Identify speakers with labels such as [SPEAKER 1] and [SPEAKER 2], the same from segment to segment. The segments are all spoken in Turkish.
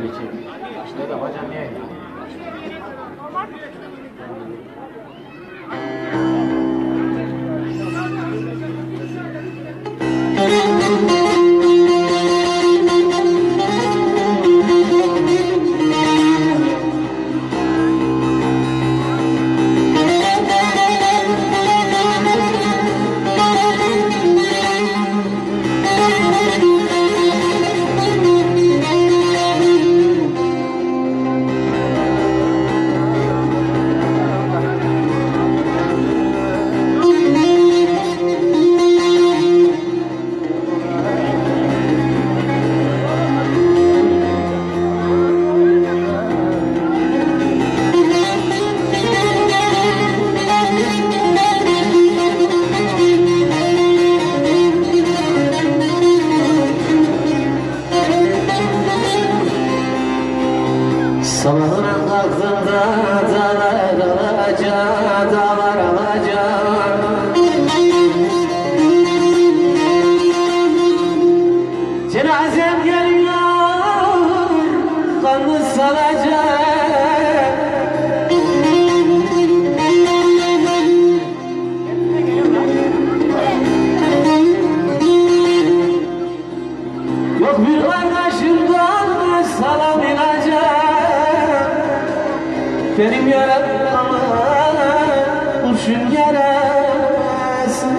[SPEAKER 1] iki. İşte de bacan niye?
[SPEAKER 2] Sabahın kalktığında dağlar alacak, dağlar alacak. Cenazem geliyor, kanlı salacak. Yok bir kardeşimden salam inacak. Benim yaratmama kurşun yarası.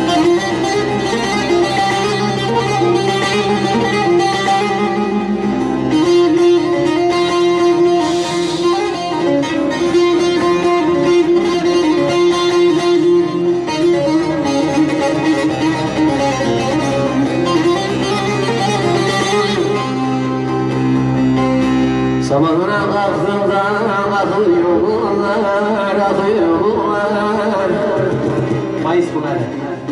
[SPEAKER 2] Sabahına kalktığımda akıyorlar, akıyorlar. Mayıs bu kadar.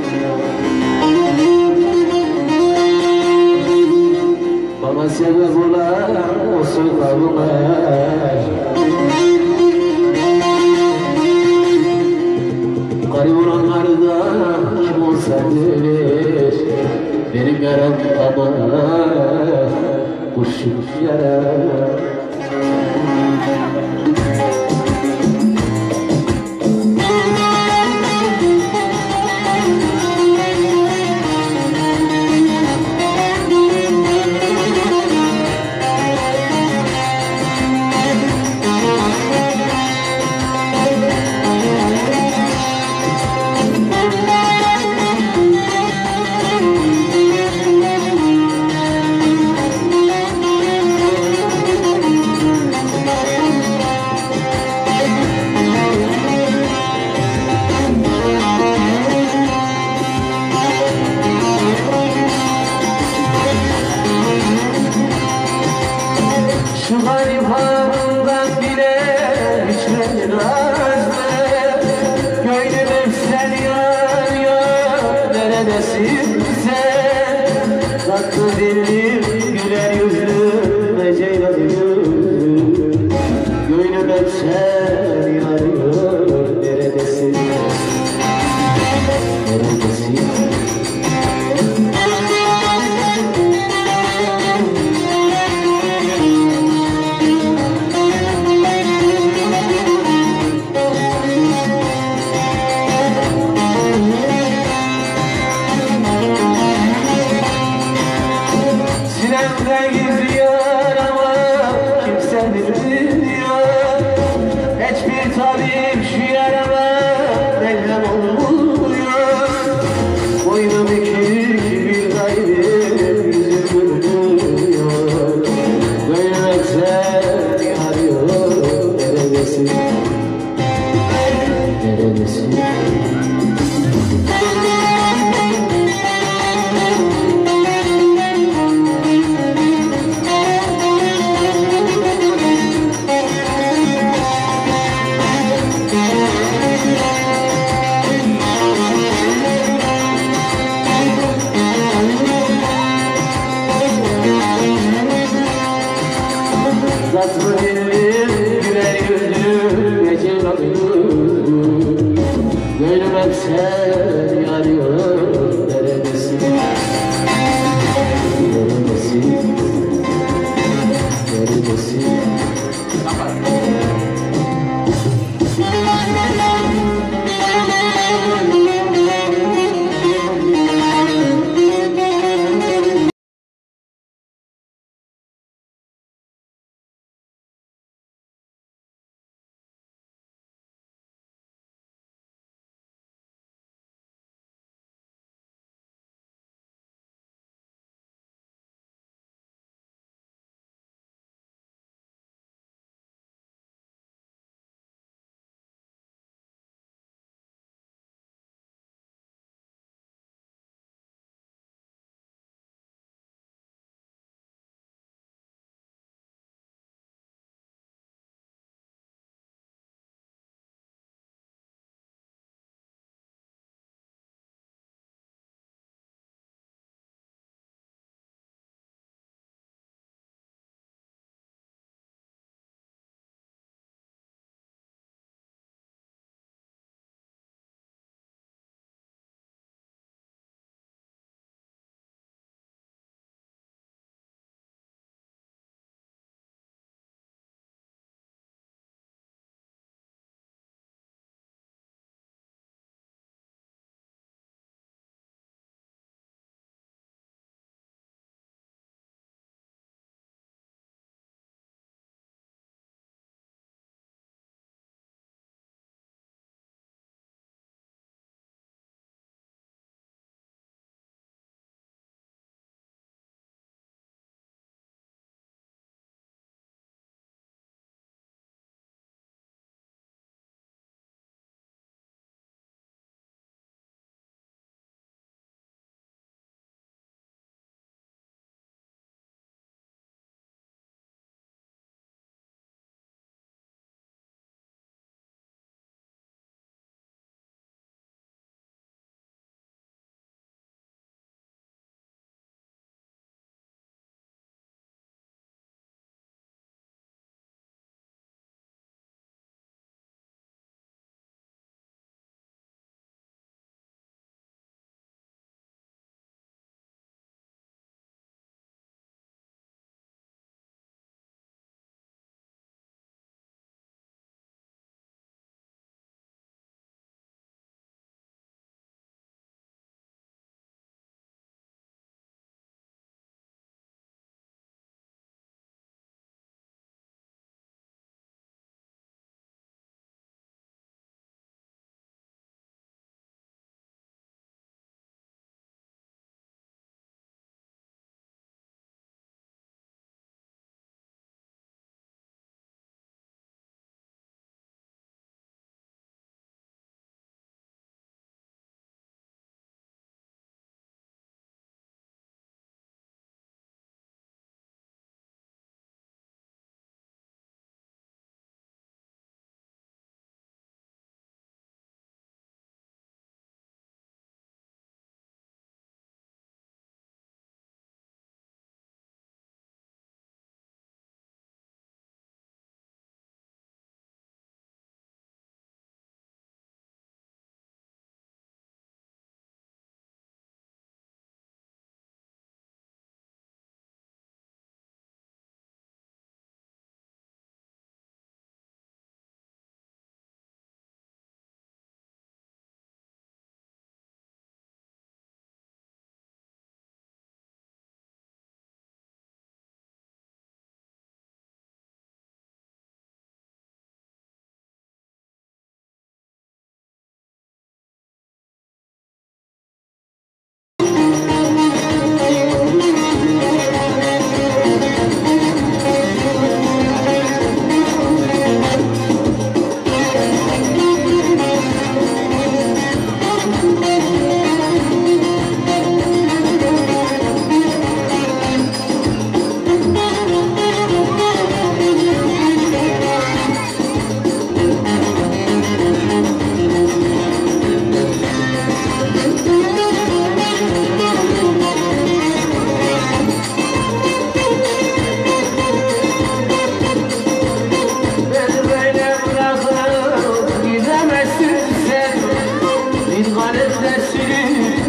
[SPEAKER 2] Bana sebep olan o sokaklar. Garip olanlardan kim olsa bilir. Benim yaram ama kurşun yaram. Şu garip halımdan bile içmenin azdı. Gönlüm hep sen yanıyor, neredesin sen? Tatlı dillim, güler yüzlüm ve ceylan yüzlüm. Gönlüm hep sen yanıyor, neredesin? Neredesin? Sinemde gizliyor ama kimse bilmiyor. Hiçbir tabip şu yarama merhem olmuyor. Boynum bükük bir gayrı yüzüm gülmüyor. Gönlüm sen arıyor, neredesin? Neredesin? Tatlı dillim, güler yüzlüm, ecel alıyor. Gönlüm hep sen yanıyor, neredesin? Neredesin? Neredesin? sesi.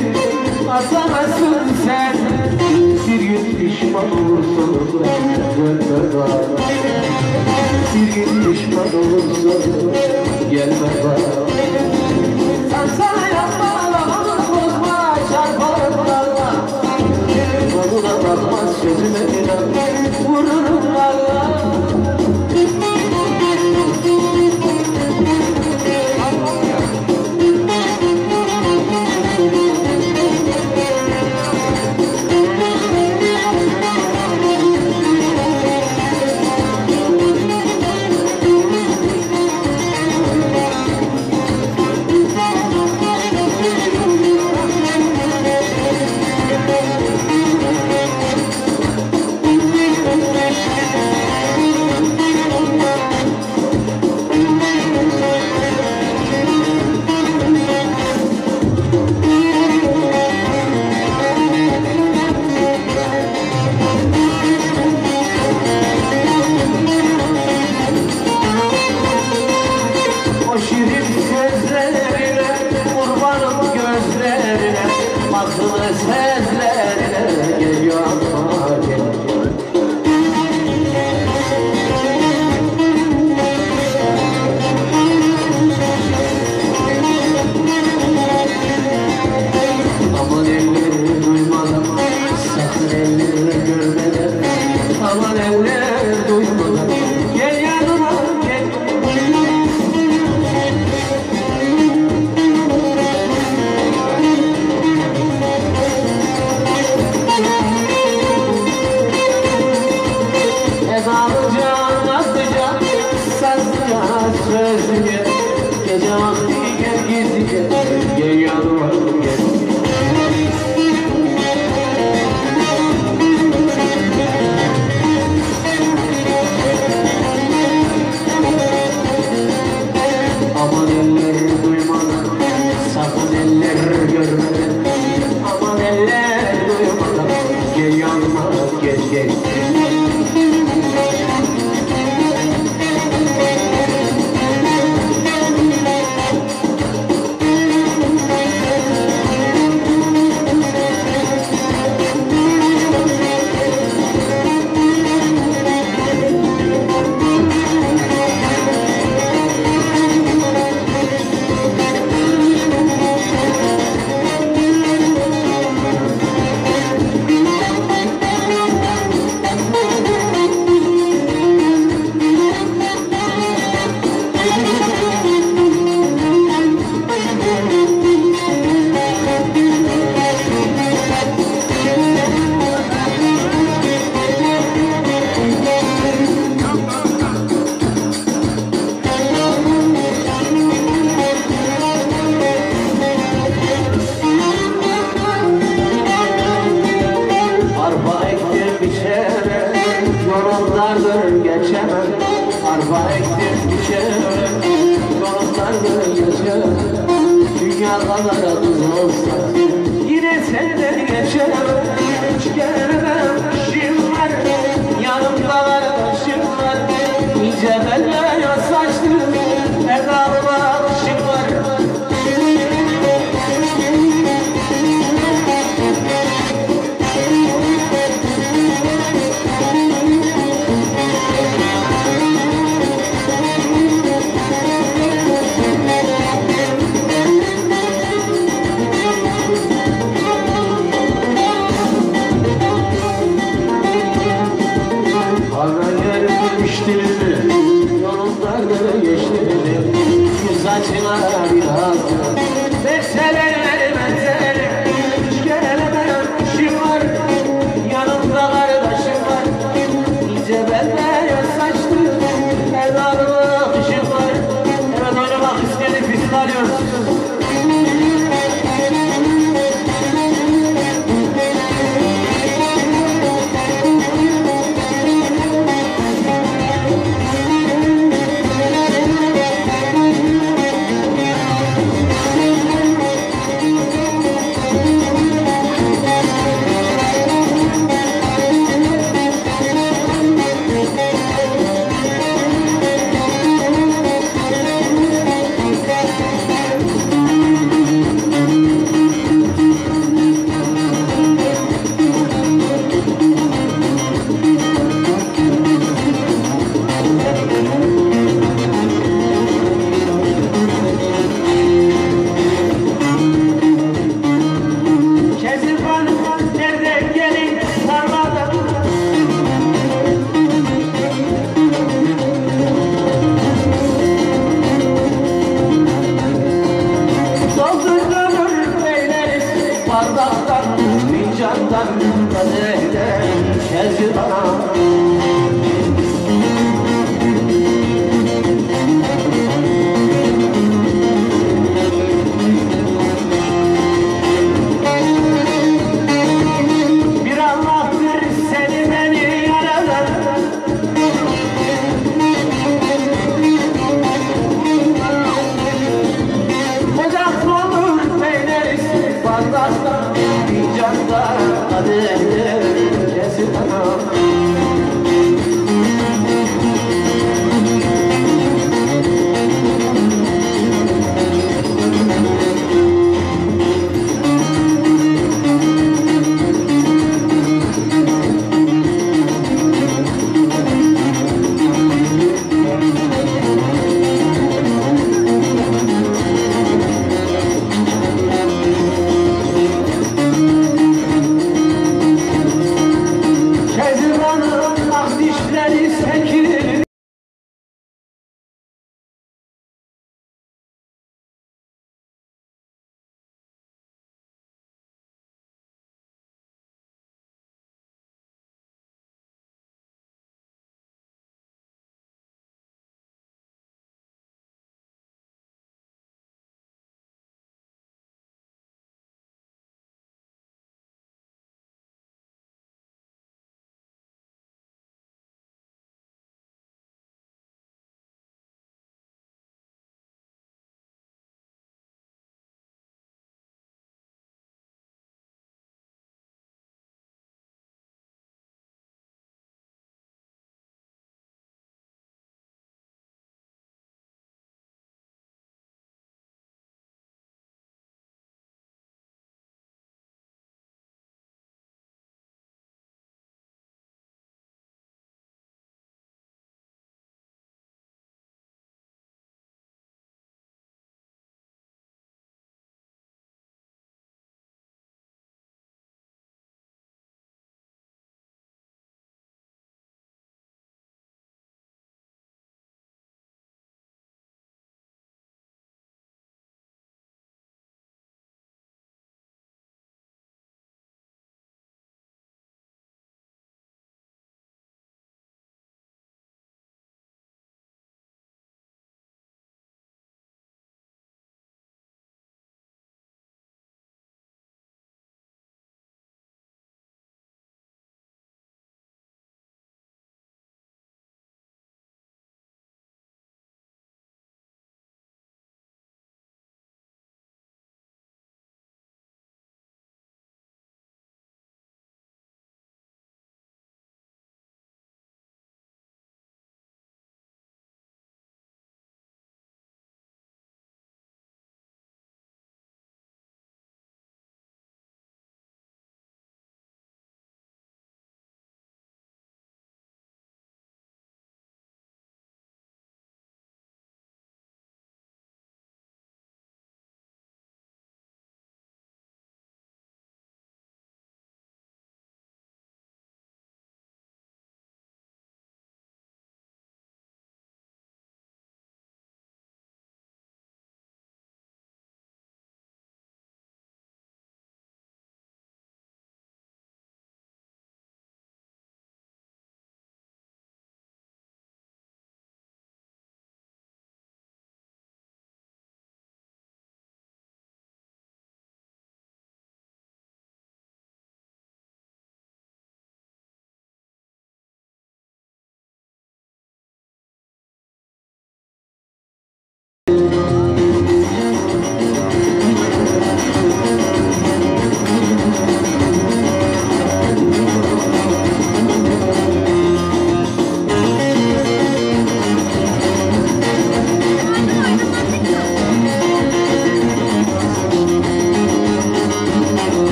[SPEAKER 3] Atamazsın sen. Bir gün pişman olursun.
[SPEAKER 2] gelme bana. Bir gün pişman olursun gelme bana. Sen sana yapma bozma çarparlarla. Bana bakmaz sözüme inan vururum valla. O şirin sözlerine, kurbanım gözlerine, aklı sözlerine geliyor aklıma geliyor. Aman elleri duymadan, sakın elleri görmeden, aman elleri duymadan, gel yanıma gel. Ezalıca, nazlıca, sazlıca, sözlüce, gece vakti gel gizlice, gel yanıma gel. Aman eller duymadan, sakın eller görmeden, aman eller duymadan, gel yanıma gel gel. Arpa ektim biçere, yorumlardır geçemem. Arpa ektim biçere, yorumlardır geçemem. Dünya kadar tuz olsa, yine senden geçemem. Hiç gelemem, işim var, yanımda arkadaşım var. İnce belle yaz saçlı, etrafıma ışık var. Yolundan geçti yüz açına bir hakkı. Verseler verseler, hiç gelemem işim var. Yanımda kardeşim var, ince belle saçlı, evladıma işim var. Evet, oynamak istedi, pis alıyoruz.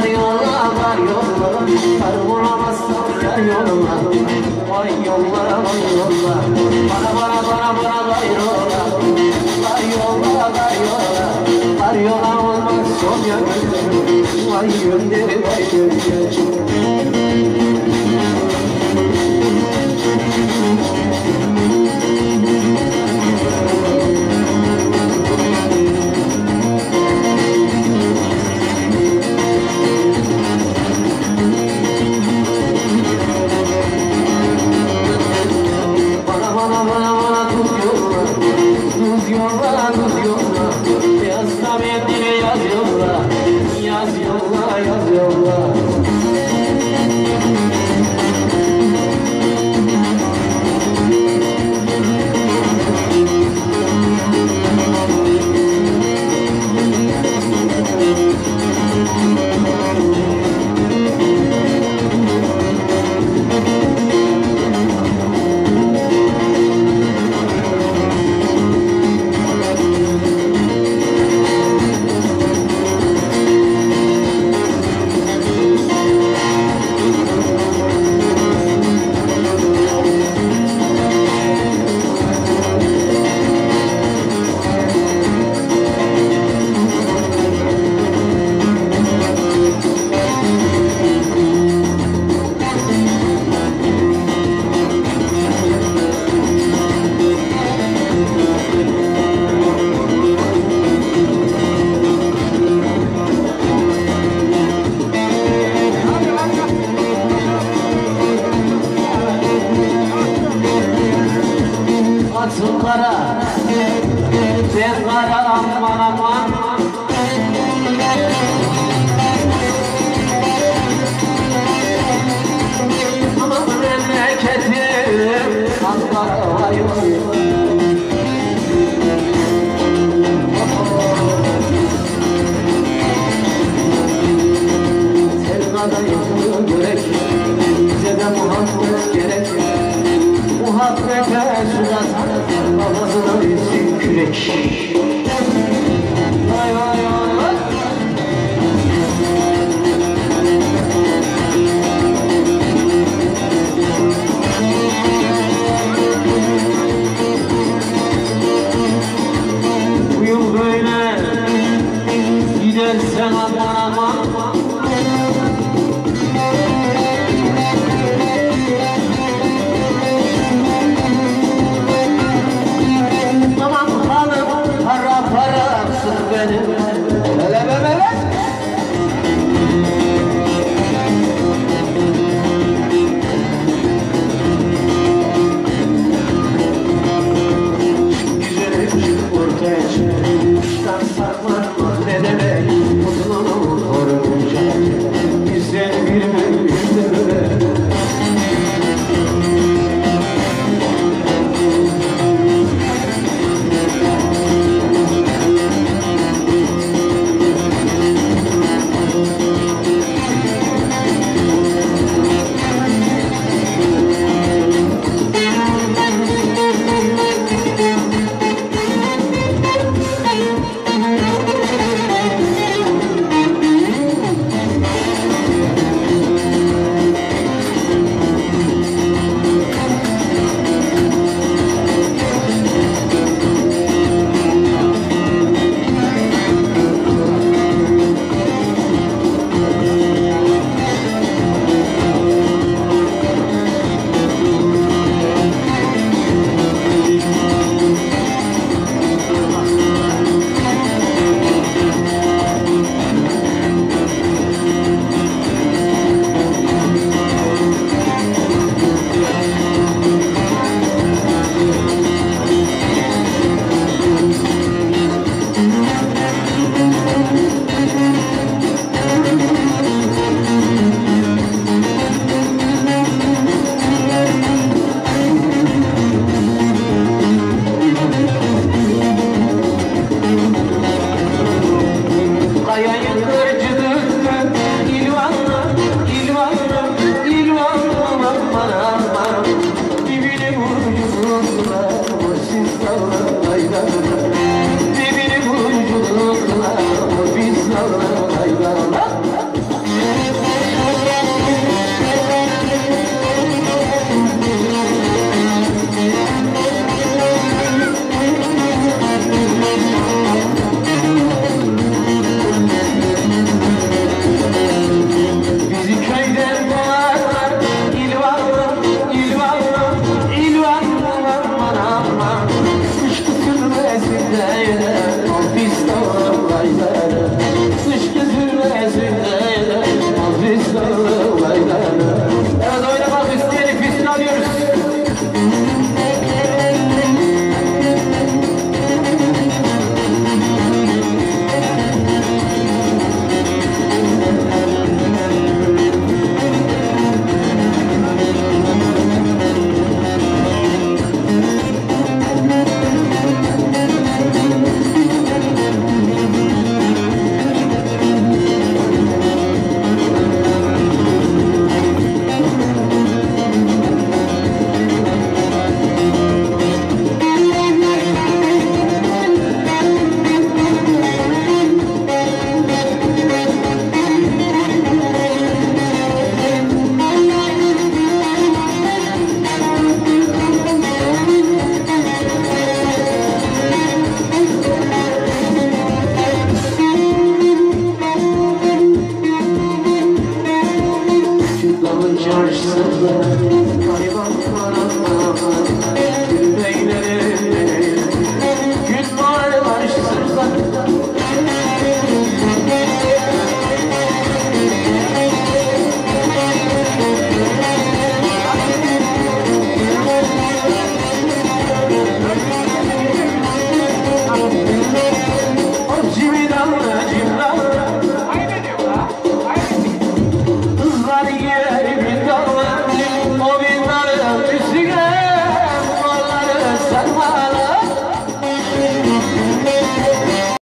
[SPEAKER 2] Var yolla, var yolla, var bulamazsam yar yolla. Vay yolla, vay yolla, bana gayrola. Var yolla, var yolla, var yolla olmaz son yakın. Vay gönderi, vay gönderi. Kara, sen kara aman aman. Aman memleketim, Ankara vay vay. Sevdada yokluğu gerek, bize de muhabbet gerek. Muhabbete surat, babasına bilsin kürek. Vay vay vay vay. Bu yıl böyle gidersen aman aman. değil